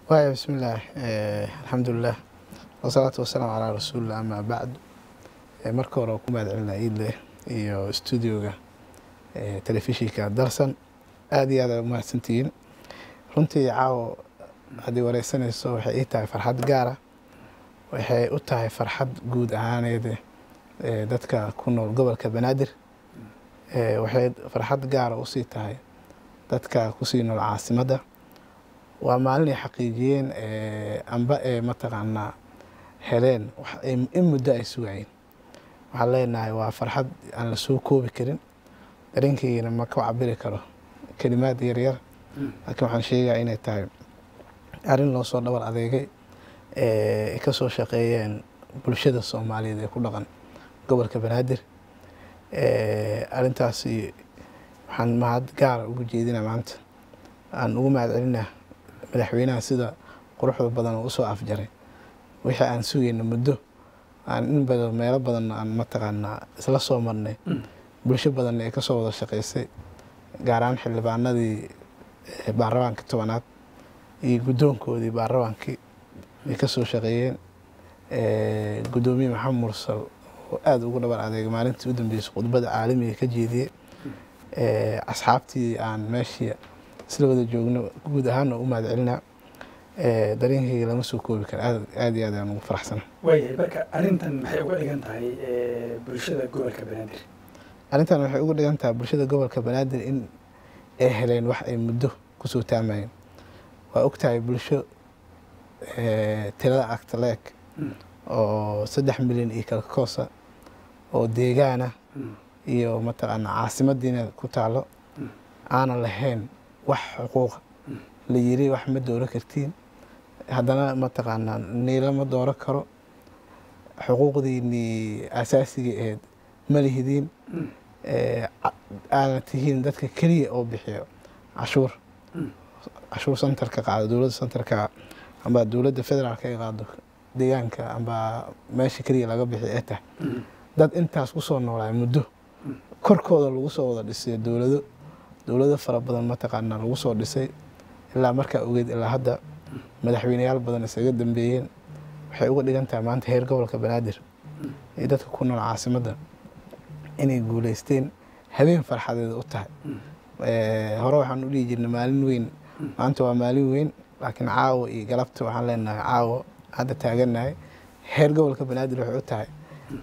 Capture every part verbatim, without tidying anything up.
واي بسم الله آه الحمد لله والصلاة والسلام على رسول الله أما بعد آه marka hore ku mahadcelina iidle iyo studio-ga ee telefishinka Darsan aad iyo aad u mahadsantihiin runtii caawo hadii wareysanayso waxay ii tahay farxad gaar ah waxay u tahay farxad guud ahaaneed ee dadka ku nool gobolka Banaadir ee waxay farxad gaar ah u sii tahay dadka ku sii nool caasimadda waa maalin xaqiijiyeen ee amba ee mataqaana heleen wax in muddo ay sugayeen waxa leenahay waa farxad aan la soo koobi karin dareenkayna ma ka cabiri karo kalimaad yar yar laakiin waxaan sheegaa inay tahay arrin loo soo dhabar adeegay ee ka soo shaqeeyeen bulshada Soomaaliyeed ee ku dhaqan gobolka Banaadir ee arrintaasi waxaan mahad gaar ugu jeedinaa maanta aan ugu mahadcelinaa madaxweynaha sida quruxda badan oo soo afjaray wixii aan sugayno muddo aan in badan meelo badan aan mataqaana isla soo marnay bulsho badan ee ka soo wada shaqeysay gaar ahaan xildhibaanadii baarlamaanka tobanaad iyo guddoonkoodii baarlamaankii ay ka soo shaqeeyeen ee gudoomiye Maxamed Mursal oo aad ugu dhabar adeegay maalintii u dambeysay khudbada caalamiga ka jeediyay ee asxaabtii aan meeshii isla wada joogno guud ahaan u mahadcelinaa ee dareenkayga lama soo koobi karo aad aad iyo aad aan ugu faraxsanahay way marka arrintan maxay uga dhigan tahay ee bulshada gobolka Banaadir arrintan waxay uga dhigan tahay bulshada gobolka Banaadir in ay heleen wax ay muddo ku soo taamayeen waa ogtahay bulsho ee tirada agtaleek oo saddex milyan iyo kala koosa oo deegaana iyo mataqaana caasimadiina ku taalo aan lahayn wax xuquuq la yiri wax ma dooro kartiin haddana mataqaana niila ma dooro karo xuquuqdiini asaasiga ah ma lihidin ee aan tihiin dadka kaliya oo bixiyo cashuur cashuur santarka qaado dawladda santarka amba dawladda federaalka ay qaado deegaanka amba meesha kaliya laga bixiyo ee tahay dad intaas ku soo noolay muddo korkooda lagu soo wada dhisay dawladdu dawladda fara badan mataqaana lagu soo dhisay ilaa marka ogeed ilaa hadda madaxweynayaal badan isaga dambeeyeen waxay uga dhigan tahay maanta heer gobolka Banaadir ee dadka ku nool caasimadda inay guuleysteen habeen farxadeed u tahay ee hore waxaan u dhigi jirnay maalin weyn maanta waa maalin weyn laakiin caawo iyo galabta waxaan leenahay caawo hadda taaganahay heer gobolka Banaadir waxay u tahay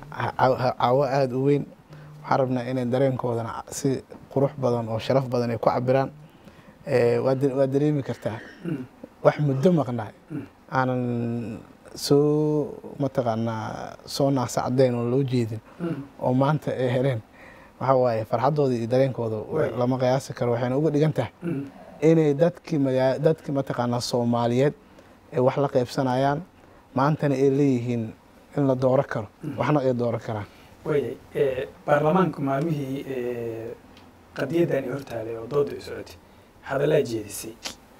caawo aad u weyn waxaan rabnaa inay dareenkoodana si qurux badan oo sharaf badan ay ku cabiraan ee waa dareemi kartaa wax muddo maqnaa aanan soo mataqaana soo naasacdeen oo loo jeedin oo maanta ay heleen waxa waaye farxadooda iyo dareenkooda lama qiyaasi karo waxayna uga dhigan tahay inay dadkii dadkii mataqaana Soomaaliyeed ee wax la qaybsanayaan maantana ay leeyihiin in la dooro karo waxna ay dooro karaan way ee baarlamaanku maalmihii ee qadiyadan hortaalay oo dood ay socotay hadalaa jeedisay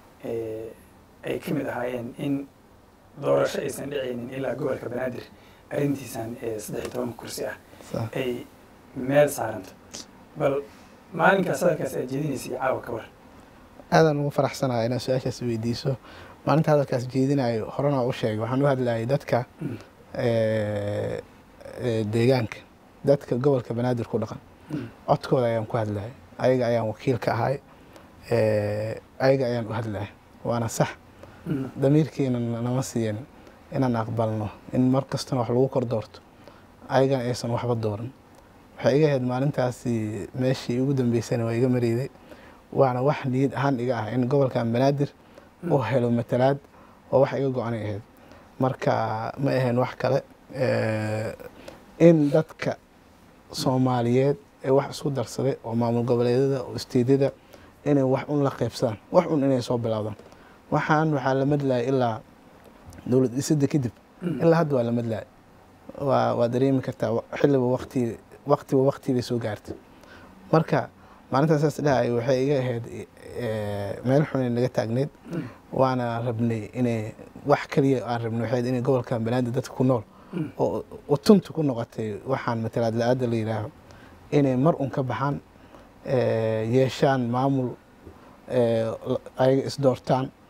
ee ay kamid ahaayeen in doorasho aysan dhicaynin ilaa gobolka Banaadir arrintiisan ee saddex iyo toban kursi ah ay meel saaranto bal maalinkaas hadalkaas ay jeedinaysay caawa ka war aadan ugu faraxsanahay inaad su'aashaas weydiiso maalinta hadalkaas jeedinayo horena u sheegay waxaan u hadlayay dadka ee deegaanka dadka gobolka Banaadir ku dhaqan codkooda ayaan ku hadlayay ayaga ayaan wakiil ka ahay ee ayaga ayaan u hadlayay waana sax damiirkeena nama siiyeen inaan aqbalno in mar kasta wax lagu kor doorto ayaga aysan waxba dooran waxay iga ahayd maalintaasi meeshii ugu dambeysay waa iga mareeday waana wax niyad ahaan iga ah in gobolka Banaadir uu helo matalaad oo wax iga go'an ahayd marka ma ahayn wax kale ee in dadka Soomaaliyeed ee wax isku darsaday oo maamul goboleedyada oo isteedada inay wax un la qaybsadaan wax un inay soo bilaawdaan waxaan waxa la madlay ilaa dawlad dhisidda kadib ilaa hadda waa la madlay waa waa dareemi kartaa xilliba waqti waqti waqti bay soo gaartay marka maalintaas saas dhahay waxay iga ahayd meel xun naga taagneed waana rabnay inay wax kaliya aan rabnay waxay inay gobolka Banaadir dadka ku nool oo tuntu ku noqotay waxaan matalaad la'aada la yiraahdo inay mar un ka baxaan ee yeeshaan maamul ee ay is doortaan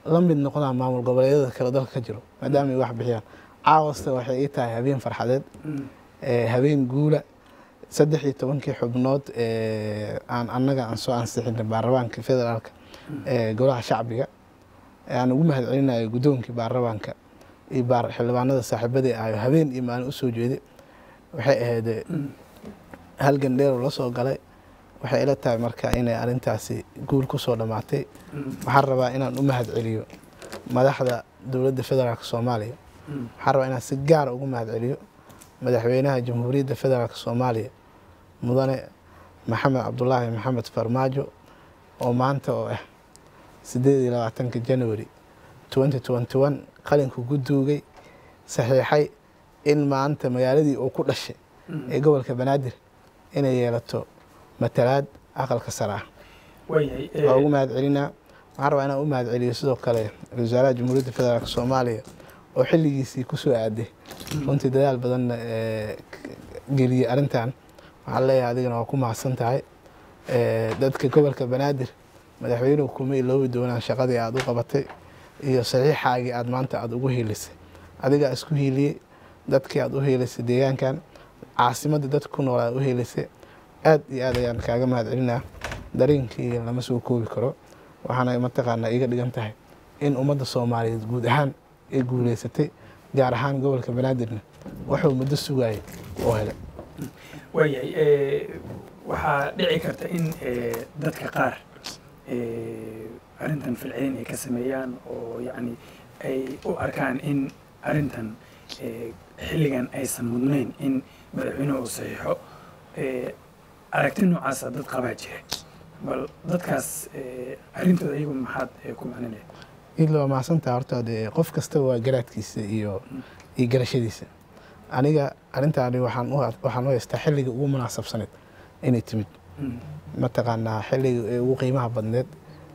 la mid noqdaan maamul goboleedyada kale dalka ka jiro maadaama ay wax bixiyaan caawasta waxay ii tahay habeen farxadeed habeen guula saddex iyo tobankii xubnood aan annaga aan soo ansixinay baarlamaanka federaalka golaha shacbiga aan ugu mahad celinayo guddoonkii baarlamaanka iyo xildhibaanada saaxiibadii ahayo habeen iyo maalin usoo jeeday waxay ahayd halgan dheer oo la soo galay waxay ila tahay marka inay arrintaasi guul ku soo dhammaatay waxaan rabaa inaan u mahad celiyo madaxda dowladda federaalka soomaaliya waxaan rabaa inaan si gaara ugu mahad celiyo madaxweynaha jamhuuriyadda federaalka soomaaliya mudane maxamed cabdulaahi maxamed farmaajo oo maanta oo ah sideed iyo labaatanka january twenty twenty one qalinka ku duugay saxiixay in maanta magaaladii uu ku dhashay ee gobolka banaadir inay yeelato matalaad aqalka sare ah waa ugu mahad celinaa waxaan rabaa inaan u mahad celiyo sidoo kale wasaaraha jamhuuriyadda federaalka soomaaliya oo xilligiisii ku soo aaday runtii dadaal badanna geliyey arrintan waxaan leeyahay adigana waa ku mahadsan tahay dadka gobolka banaadir madaxweynuhu kuma iloobi doonaan shaqadii aad u qabatay iyo saxiixaagii aad maanta aad ugu hiilisay adigaa isku hiiliyey dadkii aad u hiilisay deegaankan caasimadda dadka ku nool aad u hiilisay aad iyo aad ayaan kaaga mahad celinaa dareenkii lama soo koobi karo waxaana mataqaanaa iga dhigan tahay in ummadda soomaaliyeed guud ahaan ay guuleysatay gaar ahaan gobolka banaadirna wuxuu muddo sugayay oo helay waayahay waxaa dhici karta in dadka qaar arrintan filcelin ay ka sameeyaan oo yacni ay u arkaan in arrintan xilligan aysan mudnayn in madaxweynuhu uu saxiixo aragti noocaasa dad qabaa jira bal dadkaas arrintooda iyagu maxaad ku macninaya ila waa mahadsantaha horta dee qof kasta waa garaadkiisa iyo iyo garashadiisa aniga arrintaani waxaan u waxaan u haystaa xilliga ugu munaasabsaneed inay timid mataqaanaa xilliga ugu qiimaha badneed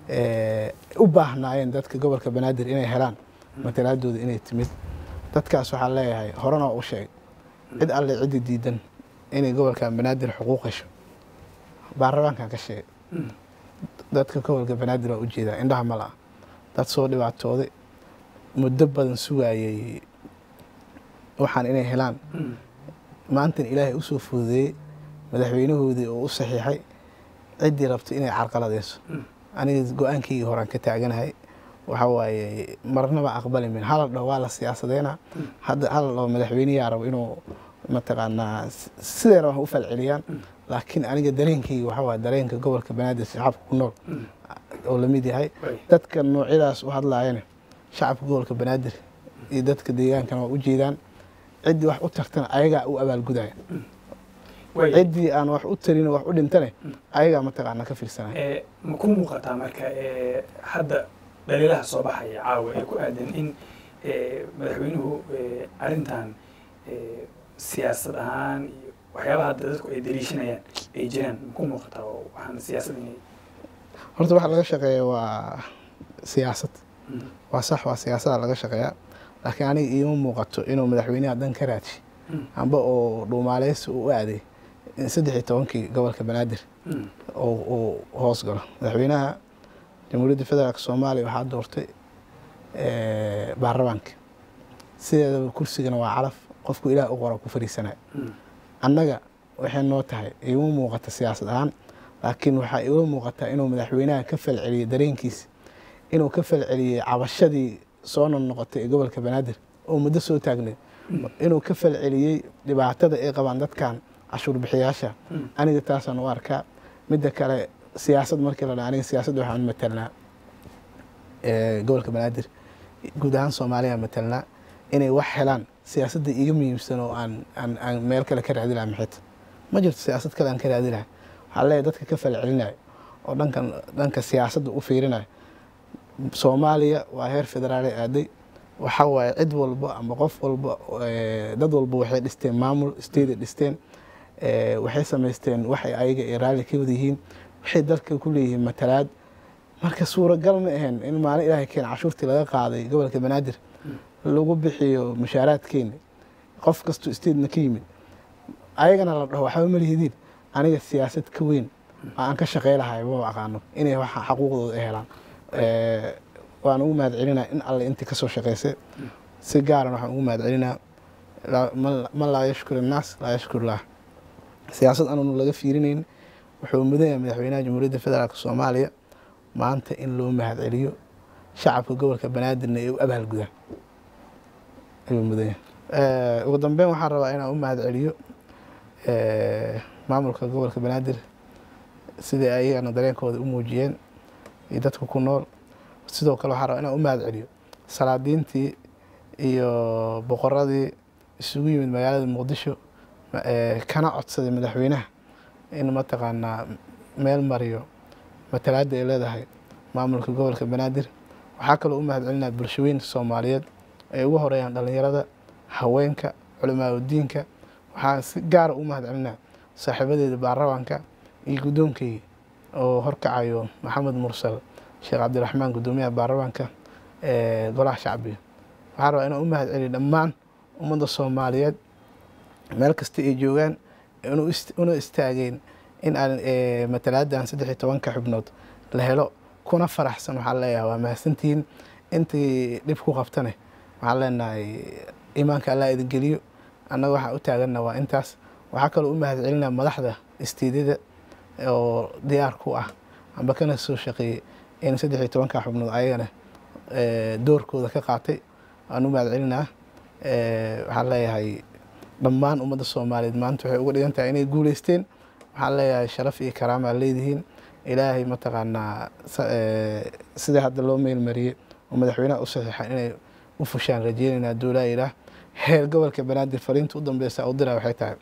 u baahnaayeen dadka gobolka banaadir inay helaan matalaadooda inay timid dadkaas waxaan leeyahay horena u sheegay cid alle ciddi diidan inay gobolka banaadir xuquuq hesho baarlamaankan ka sheegay dadka gobolka banaadir waa ujeedaa indhaha ma la'a dad soo dhibaatooday muddo badan sugayay waxaan inay helaan maantan ilaahay u soo fududeeyey madaxweynahoodii oo u saxiixay ciddii rabto inay carqaladeyso aniga go-aankaygii horaan ka taaganahay waxa waaye marnaba aqbali min hala dhaho waa la siyaasadeynaa hadda hala dhaho madaxweyneyaa rabo inuu mataqaanaa sidayna wax u falceliyaan laakiin aniga dareenkayga waxa waaye dareenka gobolka banaadir shacabka ku nool oo lamid yahay dadka noocyadaas u hadlaayana shacabka gobolka banaadir iyo dadka deegaankana waa u jeedaan ciddii wax u tartana ayagaa u abaalgudaya ciddii aan wax u tarin wax u dhintane ayagaa mataqaana ka fiirsanaya ma ku muuqataa marka hadda dhaliilaha soo baxaya caawa ee ku aadan in madaxweynuhu arrintan siyaasad ahaan iyo waxyaabaha hadda dadku ay daliishanayaan ay jiraan ma ku muuqataa oo waxaan siyaasad inay horta waxa laga shaqeeya waa siyaasad waa sax waa siyaasada laga shaqeeyaa laakiin aniga iima muuqato inuu madaxweynaha dan ka raadshi amba oo dhuumaaleysi uu u aaday in saddex iyo tobankii gobolka banaadir uu hoos galo madaxweynaha jamhuuriyadda federaalka soomaaliya waxaa doortay baarlamaanka sideedaba kursigana waa calaf qofku ilaah u qora ku fariisanaya annaga waxay noo tahay iima muuqata siyaasad ahaan laakiin waxaa iila muuqataa inuu madaxweynaha ka falceliyey dareenkiisa inuu ka falceliyey cabashadii soo noqnoqotay ee gobolka banaadir oo muddo soo taagneed inuu ka falceliyey dhibaatada ay qabaan dadkan cashuur bixiyaasha aniga taasaan u arkaa midda kale siyaasad markii la dhaa aniga siyaasadda waxaan matalnaa gobolka banaadir guud ahaan soomaaliya matalnaa inay wax helaan siyaasadda iga muhiimsan oo aan aan aan meel kale ka raadi laha maxayta ma jirto siyaasad kale aan ka raadi lahay waxaa leeyahay dadka ka falcelinayo oo dhankan dhanka siyaasadda u fiirinayo soomaaliya waa heer federaale aaday waxa waaye cid walba ama qof walba dad walba waxay dhisteen maamul state dhisteen waxay samaysteen waxay ayaga ay raalli ka wada yihiin waxay dalka ku leeyihiin matalaad marka suuragal ma ahayn in maalin ilaahay keen cashuurtii laga qaaday gobolka banaadir lagu bixiyo mushaaraadkeena qof kastoo statena ka yimid ayagana la dhaho waxba ma lihidiin aniga siyaasad ka weyn oo aan ka shaqey lahay ma aqaano inay waxa xaquuqdooda ay helaan waan ugu mahad celinaa in alle intii ka soo shaqaysay si gaaran waxaan ugu mahad celinaa man laa yashkuru innaas laa yashkuru lah siyaasad aanu laga fiirinayn wuxuu mudan yahay madaxweynaha jamhuuriyadda federaalka soomaaliya maanta in loo mahad celiyo shacabka gobolka banaadirna ay u abaalgudaan ayuu mudan yahay ugu dambeyn waxaan rabaa inaan u mahad celiyo maamulka gobolka banaadir sidai ayagana dareenkooda u muujiyeen iyo dadka ku nool sidoo kale waxaan rabaa inaan u mahad celiyo salaadiintii iyo boqoradii isugu yimid magaalada muqdisho kana codsaday madaxweynaha in mataqaanaa meel mariyo matalaadda ay leedahay maamulka gobolka banaadir waxaa kaloo u mahad celinaa bulshooyinka soomaaliyeed ay ugu horeeyaan dhalinyarada haweenka culamaa udiinka waxaan si gaara u mahad celinaa saaxiibadeeda baarlamaanka iyo guddoonkeyga oo horkacayo maxamed mursal sheekh cabdiraxmaan guddoomiyaha baarlamaanka ee golaha shacbiga waxaan rabaa inaan u mahad celiyo dhammaan ummadda soomaaliyeed meel kasta ay joogaan una istaageen in aan matalaadan saddex iyo tobanka xubnood la helo kuna faraxsan waxaan leeyahay waa mahadsantihiin intii dhib ku qabtane waxaan leenahay iimaanka allah idin geliyo annaga waxaan u taaganna waa intaas waxaa kaloo u mahad celinaa madaxda istiidada oo diyaar ku ah amba kana soo shaqeeyey in saddex iyo tobanka xubnood ayagana doorkooda ka qaatay waan u mahad celinaa waxaan leeyahay dhammaan ummadda soomaaliyeed maanta waxay uga dhigan tahay inay guuleysteen waxaan leeyahay sharaf iyo karaamaa leedihiin ilaahay mataqaanaa sida hadda loo meelmariyey oo madaxweynaha u saxiixa inay u fushaan rajeynaynaa duulaa ilaah heer gobolka banaadir fariinta u dambeysa u diraa waxay tahay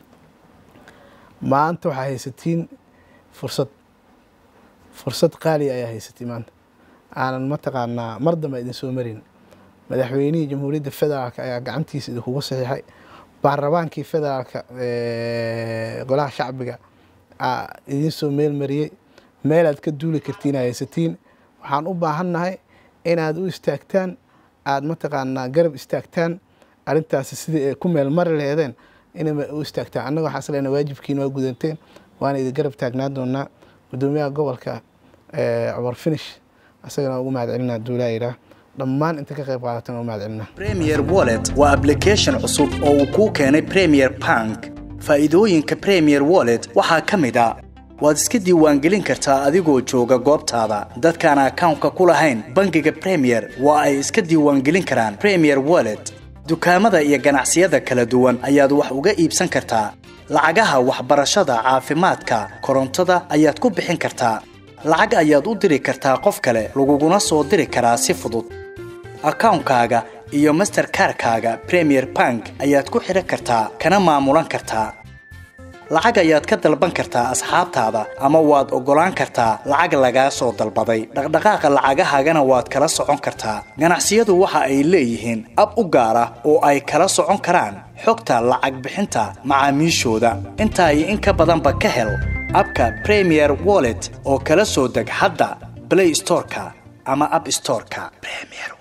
maanta waxaa haysatiin fursad fursad qaali ayaa haysatay maanta aanan mataqaanaa mar dambe idin soo marin madaxweynihii jamhuuriyadda federaalka ayaa gacantiisa idinkugu saxiixay baarlamaankii federaalka golaha shacbiga idiin soo meel mariyey meelaad ka duuli kartiin aa haysatiin waxaan u baahannahay inaad u istaagtaan aad mataqaanaa garab istaagtaan arrintaasi sidii ay ku meel mari laheedeen inay u istaagtaan annaga waxaan isleena waajibkiina waa gudanteen waana idin garab taagnaa doonaa guddoomiyaha gobolka cumar finish asagana ugu mahad celinaa duulaa yidhaah dhammaan inta ka qayb qaadatan ugu mahad celinaa Premier Wallet waa application cusub oo uu kuu keenay Premier Bank faa'iidooyinka Premier Wallet waxaa ka mid ah waad iska diiwaangelin kartaa adigoo jooga goobtaada dadkaan account-ka ku lahayn bangiga Premier waa ay iska diiwaangelin karaan Premier Wallet dukaamada iyo ganacsiyada kala duwan ayaad wax uga iibsan kartaa lacagaha waxbarashada caafimaadka korontada ayaad ku bixin kartaa lacag ayaad u diri kartaa qof kale laguguna soo diri karaa si fudud account-kaaga iyo Mastercard-kaaga Premier Bank ayaad ku xiran kartaa kana maamulan kartaa lacag ayaad ka dalban kartaa asxaabtaada ama waad ogolaan kartaa lacag laga soo dalbaday dhaqdhaqaaqa lacagahaagana waad kala socon kartaa ganacsiyadu waxa ay leeyihiin ab u gaar ah oo ay kala socon karaan xogta lacag bixinta macaamiishooda inta ay in ka badan ba ka hel abka Premier Wallet oo kala soo deg hadda Play Store-ka ama App Store-ka Premier